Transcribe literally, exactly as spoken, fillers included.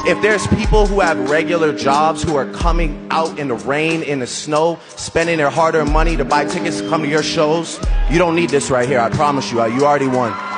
If there's people who have regular jobs who are coming out in the rain, in the snow, spending their hard-earned money to buy tickets to come to your shows, you don't need this right here, I promise you. You already won.